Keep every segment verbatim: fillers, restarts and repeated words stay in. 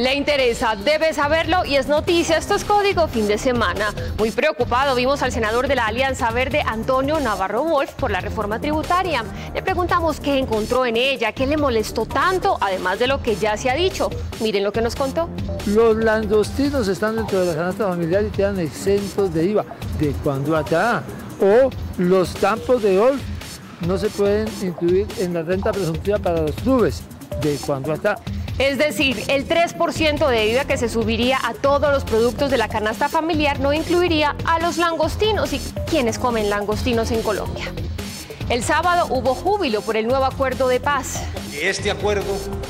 Le interesa, debe saberlo y es noticia. Esto es Código Fin de Semana. Muy preocupado vimos al senador de la Alianza Verde, Antonio Navarro Wolf, por la reforma tributaria. Le preguntamos qué encontró en ella, qué le molestó tanto, además de lo que ya se ha dicho. Miren lo que nos contó. Los langostinos están dentro de la canasta familiar y quedan exentos de I V A. ¿De cuándo acá? O los campos de golf no se pueden incluir en la renta presuntiva para los clubes. ¿De cuándo acá? Es decir, el tres por ciento de I V A que se subiría a todos los productos de la canasta familiar no incluiría a los langostinos. ¿Y quiénes comen langostinos en Colombia? El sábado hubo júbilo por el nuevo acuerdo de paz. Este acuerdo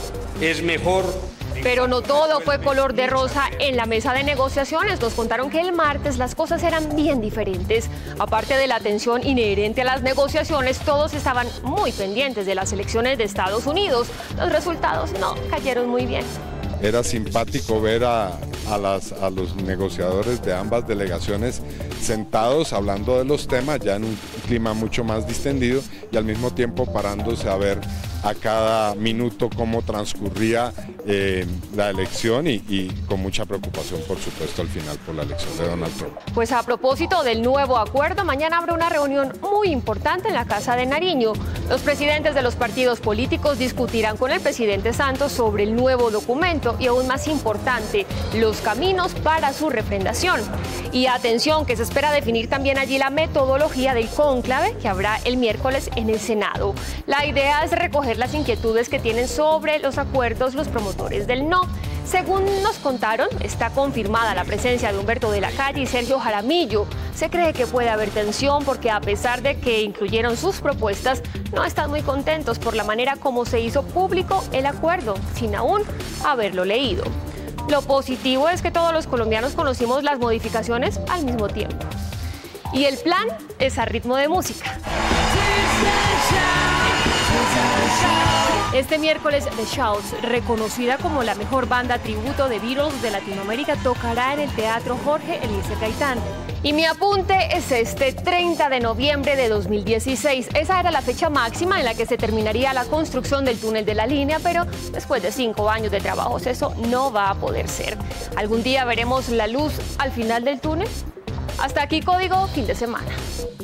es mejor. Pero no todo fue color de rosa en la mesa de negociaciones. Nos contaron que el martes las cosas eran bien diferentes. Aparte de la tensión inherente a las negociaciones, todos estaban muy pendientes de las elecciones de Estados Unidos. Los resultados no cayeron muy bien. Era simpático ver a, a, las, a los negociadores de ambas delegaciones sentados hablando de los temas, ya en un clima mucho más distendido y al mismo tiempo parándose a ver a cada minuto cómo transcurría eh, la elección y, y con mucha preocupación, por supuesto, al final por la elección de Donald Trump. Pues a propósito del nuevo acuerdo, mañana habrá una reunión muy importante en la Casa de Nariño. Los presidentes de los partidos políticos discutirán con el presidente Santos sobre el nuevo documento y, aún más importante, los caminos para su refrendación. Y atención, que se espera definir también allí la metodología del cónclave que habrá el miércoles en el Senado. La idea es recoger las inquietudes que tienen sobre los acuerdos los promotores del no. Según nos contaron, está confirmada la presencia de Humberto de la Calle y Sergio Jaramillo. Se cree que puede haber tensión porque, a pesar de que incluyeron sus propuestas, no están muy contentos por la manera como se hizo público el acuerdo, sin aún haberlo leído. Lo positivo es que todos los colombianos conocimos las modificaciones al mismo tiempo. Y el plan es a ritmo de música. Este miércoles, The Shouts, reconocida como la mejor banda tributo de Beatles de Latinoamérica, tocará en el Teatro Jorge Eliezer Gaitán. Y mi apunte es este treinta de noviembre de dos mil dieciséis. Esa era la fecha máxima en la que se terminaría la construcción del túnel de la línea, pero después de cinco años de trabajos eso no va a poder ser. ¿Algún día veremos la luz al final del túnel? Hasta aquí Código Fin de Semana.